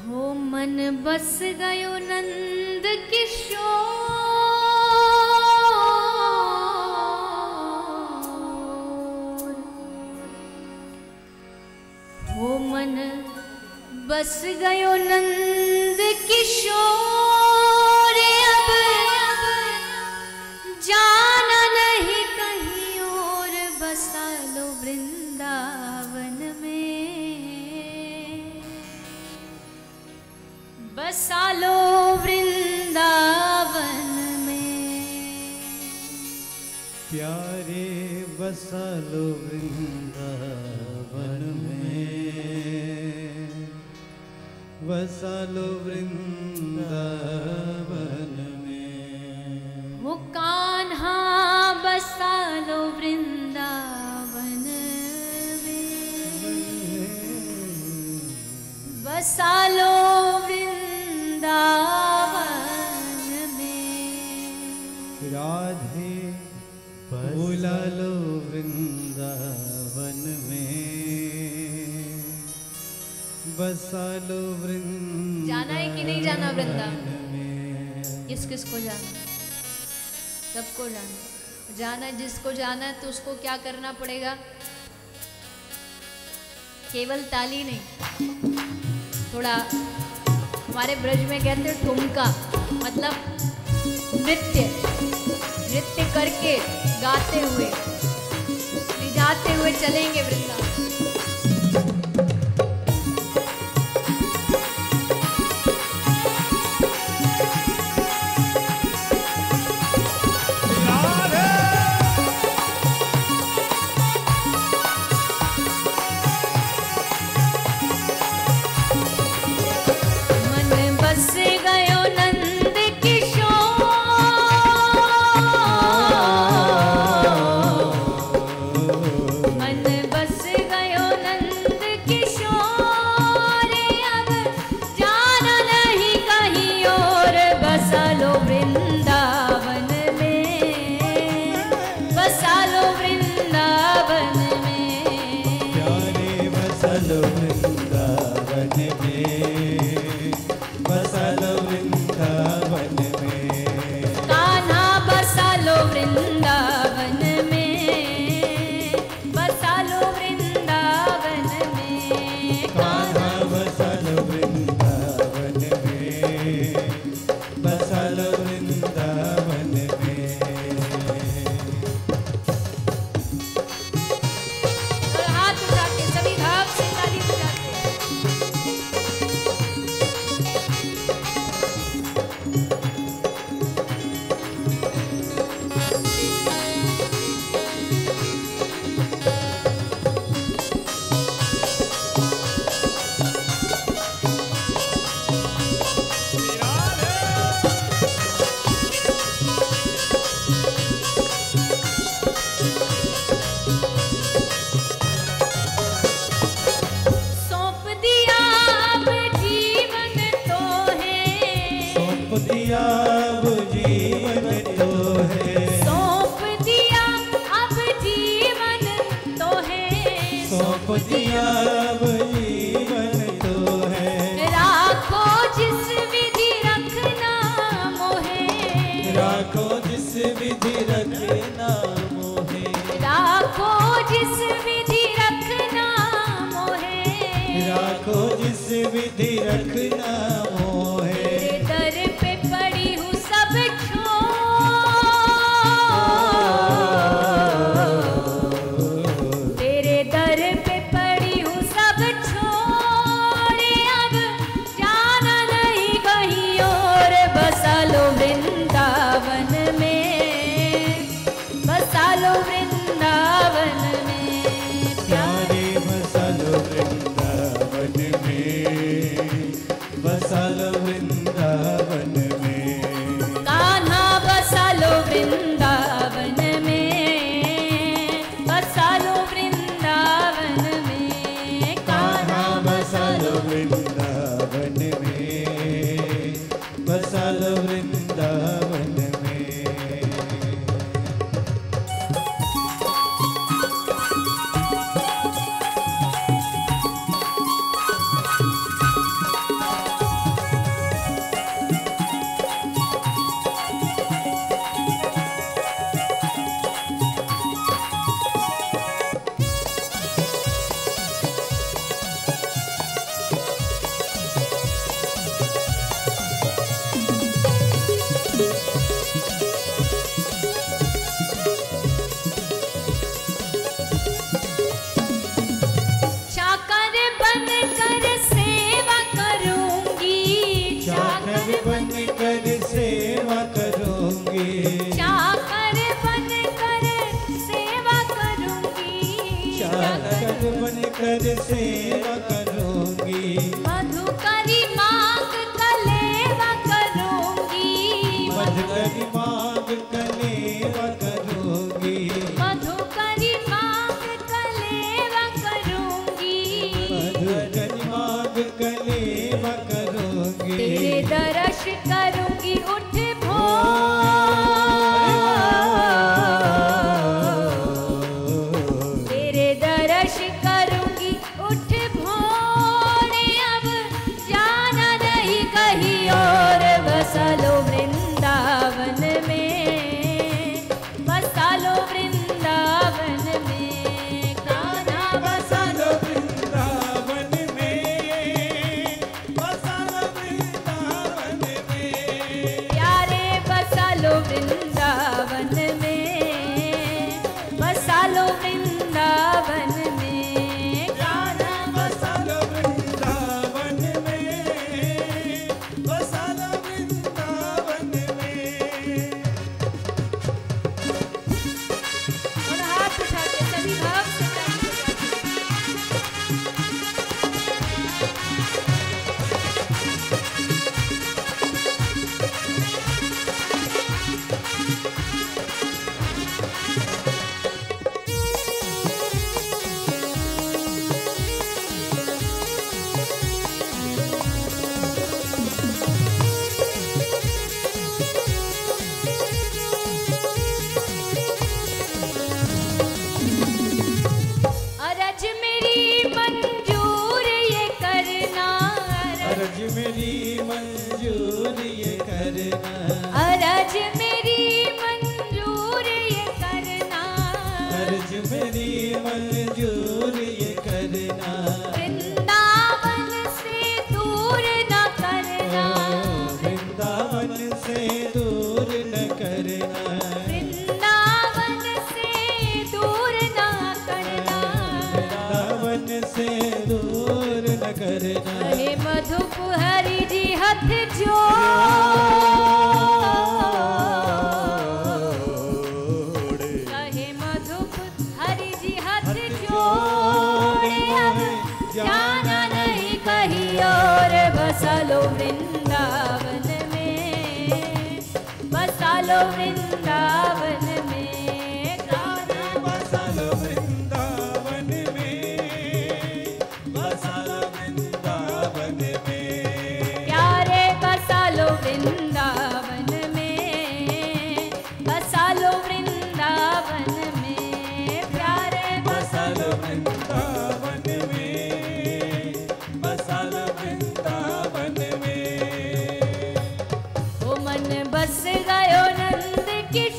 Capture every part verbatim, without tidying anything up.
हो मन बस गयो नंद किशोर, हो मन बस गयो नंद किशोर, अब जाना नहीं कहीं और, बसा लो वृंदावन में, बसा लो वृंदावन में। प्यारे बसा लो वृंदावन में, बसा लो वृंदावन में। वो कान्हा बसा लो वृंदावन में, बसा लो वृंदावन में। राधे बुला लो वृंदावन में, बसा लो वृंदावन। जाना है कि नहीं जाना वृंदावन? किस किस को जाना? सबको जाना। जाना जिसको जाना है तो उसको क्या करना पड़ेगा? केवल ताली नहीं, थोड़ा हमारे ब्रज में कहते हैं ठुमका, मतलब नृत्य, नृत्य करके गाते हुए जाते हुए चलेंगे वृंदावन। बसा सेवा करूंगी, तेरे दर्श करूंगी उठ भोर, तेरे दर्श करूंगी उठ भोर, अब जाना नहीं कहीं और, बसा लो वृंदावन में, बसा लो वृंदावन में, कान्हा बसा लो वृंदावन में, बसा लो वृंदावन में, प्यारे बसा लो वृंदावन में, बसा लो वृंदावन में, कान्हा बसा लो वृंदावन में, बसा लो वृंदावन में। और हाथ उठा के सभी भाव से प्रार्थना करें। अरज मेरी मंजूर ये करना, अर्ज मेरी मंजूर ये करना, अरज मेरी मंजूर ये करना, अर्ज मेरी मंजूर ये करना, वृंदावन से दूर न करना, वृंदावन से दूर न करना, वृंदावन से दूर न करना, वृंदावन से दूर न करना। हे मधुप हरि जी हथ जो, कहे मधुप हरि जी हथ जोड़े, अब जाना नहीं कहीं और, बसा लो वृंदावन में, बसा लो वृंदावन में, कान्हा बसा लो वृंदावन में, बसा लो वृंदावन में, प्यारे बसा लो वृंदावन में, बसा लो वृंदावन में, प्यारे बसा लो वृंदावन में, बसा लो वृंदावन में। ओ मन बस गयो नंद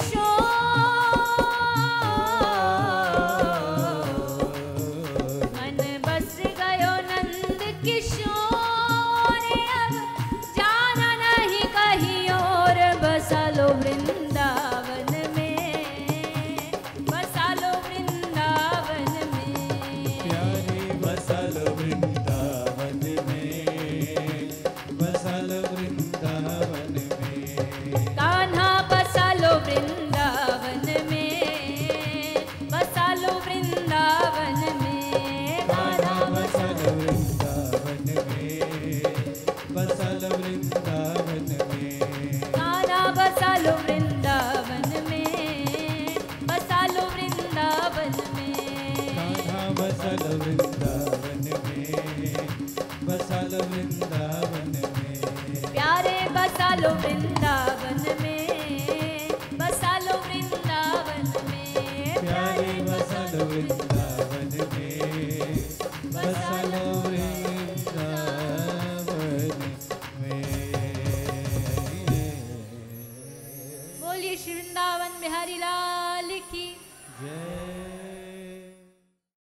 किशोर, मन बस गयो नंद किशोर, अब जाना नहीं कहीं और, बसा लो वृंदावन में, बसा लो वृंदावन में, प्यारे बसा लो वृंदावन में, बसा लो वृंदावन में, कान्हा बसा लो वृंदावन में, बसा लो वृंदावन में, कान्हा बसा लो वृंदावन में, बसा लो वृंदावन में, कान्हा बसा लो वृंदावन में, बसा लो वृंदावन में, कान्हा बसा लो वृंदावन में, बसा लो वृंदावन में, प्यारे बसा लो वृंदावन में, बसा लो वृंदावन में, प्यारे बसा लो वृंदावन में, बसा लो वृंदावन में। बोलिए श्री वृंदावन बिहारी लाल की।